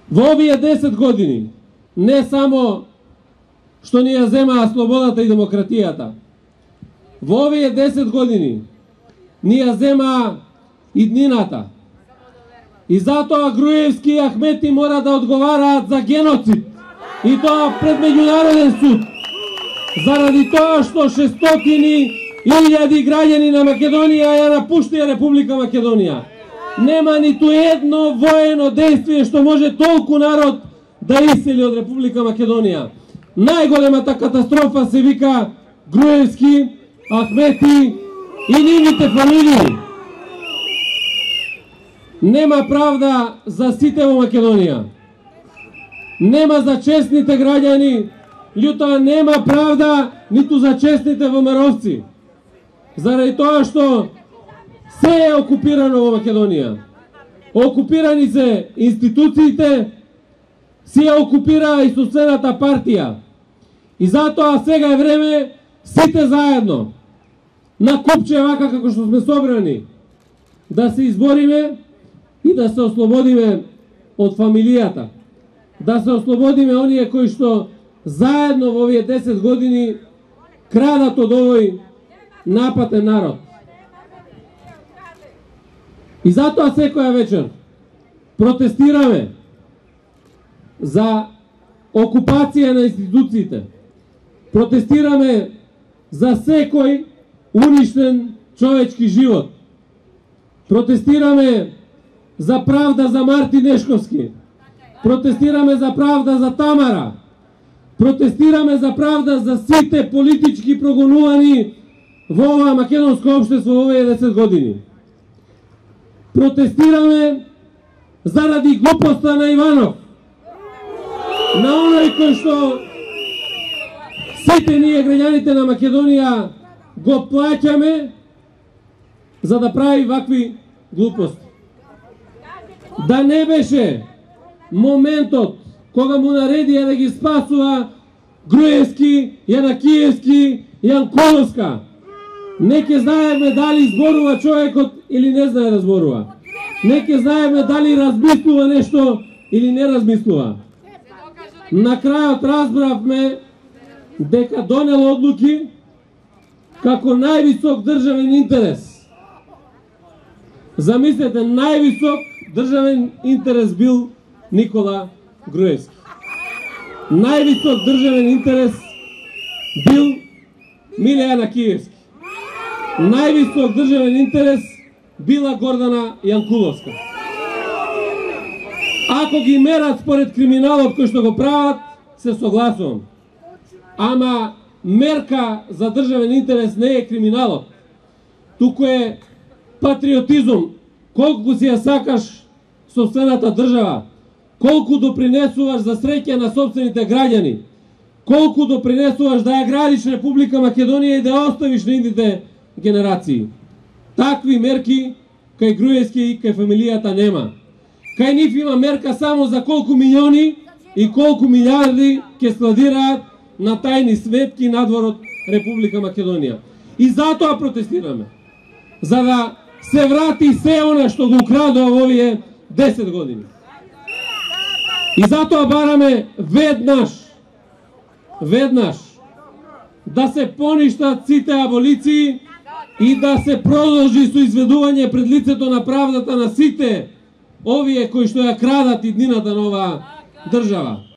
Во овие 10 години не само што ни ја земаа слободата и демократијата, во овие 10 години ни ја земаа иднината. И затоа Груевски и Ахмети мора да одговараат за геноцид, и тоа пред меѓународен суд, заради тоа што 600.000 граѓани на Македонија ја напуштија Република Македонија. Нема ниту едно воено действие што може толку народ да исели од Република Македонија. Најголемата катастрофа се вика Груевски, Ахмети и нивните фамилии. Нема правда за сите во Македонија. Нема за честните граѓани, љутоа нема правда ниту за честните ВМРО-вци. Заради тоа што се е окупирано во Македонија. Окупирани се институциите, се окупира и собствената партија. И затоа сега е време сите заедно, на купче вака како што сме собрани, да се избориме и да се ослободиме од фамилијата. Да се ослободиме оние кои што заедно во овие 10 години крадат од овој напатен народ. И затоа секоја вечер протестираме за окупација на институциите. Протестираме за секој уништен човечки живот. Протестираме за правда за Марти Нешковски. Протестираме за правда за Тамара. Протестираме за правда за сите политички прогонувани во ова македонско општество во овие 10 години. Протестираме заради глупоста на Иванов, на оној кој што сите ние граѓаните на Македонија го плаќаме за да прави вакви глупости. Да не беше моментот кога му наредија да ги спасува Груевски, Јанакиевски, Јанкуловска. Не ке знаеме дали зборува човекот или не знае да зборува. Не ке знаеме дали размислува нешто или не размислува. На крајот разбравме дека донел одлуки како највисок државен интерес. Замислете, највисок државен интерес бил Никола Груевски. Највисок државен интерес бил Миле Јанакиевски. Највисок државен интерес била Гордана Јанкуловска. Ако ги мерат според криминалот кој што го прават, се согласувам. Ама мерка за државен интерес не е криминалот, туку е патриотизм. Колку си ја сакаш собствената држава, колку допринесуваш за среќа на собствените граѓани, колку допринесуваш да ја градиш Република Македонија и да ја оставиш на идните генерации. Такви мерки кај Груевски и кај фамилијата нема. Кај нив има мерка само за колку милиони и колку милиарди ќе складираат на тајни сметки надвор од Република Македонија. И затоа протестираме. За да се врати се она што го украдува во овие 10 години. И затоа бараме веднаш да се поништат сите аболиции и да се продолжи со изведување пред лицето на правдата на сите овие кои што ја крадат иднината на оваа држава.